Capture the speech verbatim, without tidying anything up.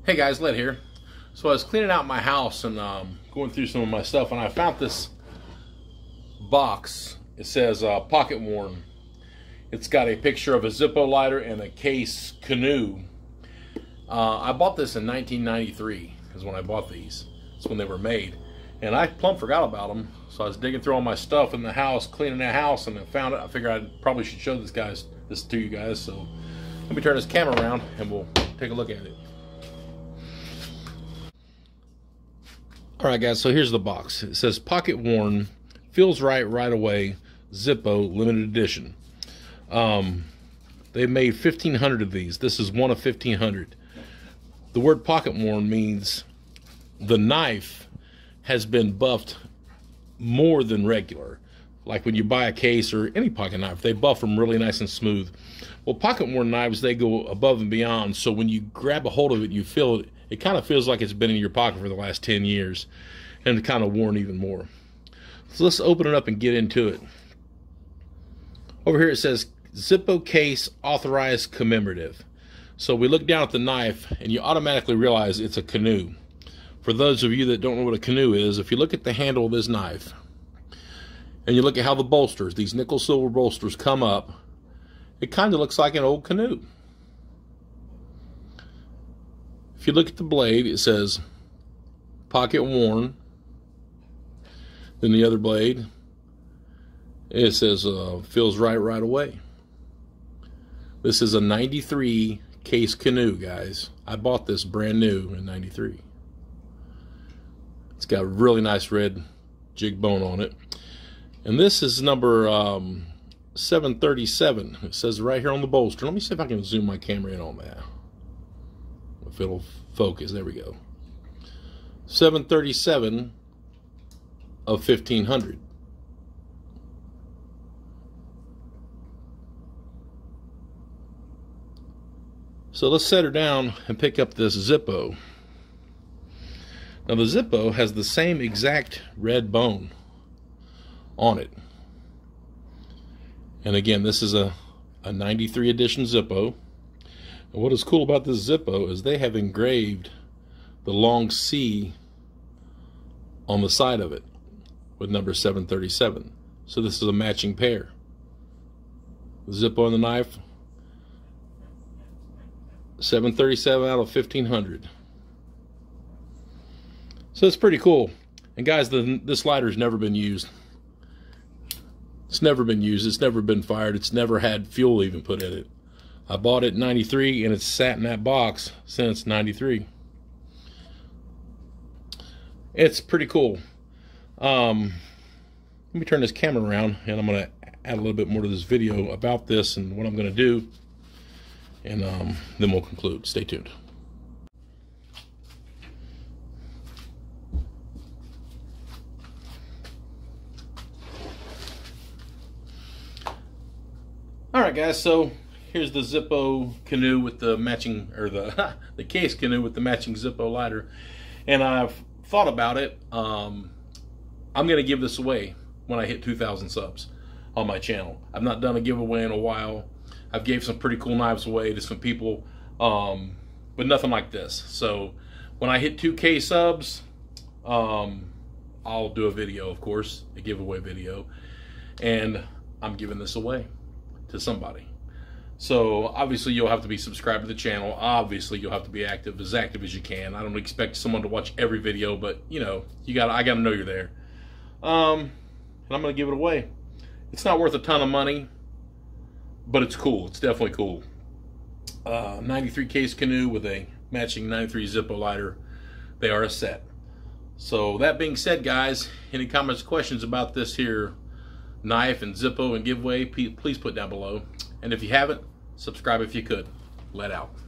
Hey guys, Led here. So I was cleaning out my house and um, going through some of my stuff, and I found this box. It says uh, pocket worn. It's got a picture of a Zippo lighter and a case canoe. Uh, I bought this in nineteen ninety-three, is when I bought these. That's when they were made. And I plumb forgot about them. So I was digging through all my stuff in the house, cleaning the house, and I found it. I figured I probably should show this guys this to you guys. So let me turn this camera around and we'll take a look at it. Alright guys, so here's the box. It says pocket worn, feels right right away, Zippo limited edition. Um, they made fifteen hundred of these. This is one of fifteen hundred. The word pocket worn means the knife has been buffed more than regular. Like when you buy a case or any pocket knife, they buff them really nice and smooth. Well, pocket worn knives, they go above and beyond, so when you grab a hold of it, you feel it, it kind of feels like it's been in your pocket for the last ten years, and it's kind of worn even more. So let's open it up and get into it. Over here it says Zippo case authorized commemorative. So we look down at the knife and you automatically realize it's a canoe. For those of you that don't know what a canoe is, if you look at the handle of this knife and you look at how the bolsters, these nickel silver bolsters come up, it kind of looks like an old canoe. If you look at the blade, it says pocket worn. Then the other blade, it says uh, feels right right away. This is a ninety-three case canoe, guys. I bought this brand new in ninety-three. It's got a really nice red jig bone on it. And this is number um, seven thirty-seven. It says right here on the bolster. Let me see if I can zoom my camera in on that. If it'll focus. There we go. seven thirty-seven of fifteen hundred. So let's set her down and pick up this Zippo. Now the Zippo has the same exact red bone on it. And again, this is a, a ninety-three edition Zippo. And what is cool about this Zippo is they have engraved the long C on the side of it with number seven thirty-seven. So this is a matching pair. The Zippo and the knife, seven thirty-seven out of fifteen hundred. So it's pretty cool. And guys, the, this lighter's never been used. It's never been used. It's never been fired. It's never had fuel even put in it. I bought it in ninety-three and it's sat in that box since ninety-three. It's pretty cool. Um, let me turn this camera around and I'm going to add a little bit more to this video about this and what I'm going to do. And um, then we'll conclude. Stay tuned. Alright guys, so here's the Zippo canoe with the matching, or the, the case canoe with the matching Zippo lighter. And I've thought about it. Um, I'm going to give this away when I hit two thousand subs on my channel. I've not done a giveaway in a while. I've gave some pretty cool knives away to some people, um, but nothing like this. So when I hit two K subs, um, I'll do a video, of course, a giveaway video. And I'm giving this away to somebody. So obviously you'll have to be subscribed to the channel. Obviously you'll have to be active, as active as you can. I don't expect someone to watch every video, but you know, you got I got to know you're there. Um, and I'm going to give it away. It's not worth a ton of money, but it's cool. It's definitely cool. Uh, ninety-three case canoe with a matching ninety-three Zippo lighter. They are a set. So that being said, guys, any comments, questions about this here knife and Zippo and giveaway, please put down below. And if you haven't, subscribe if you could. Let out.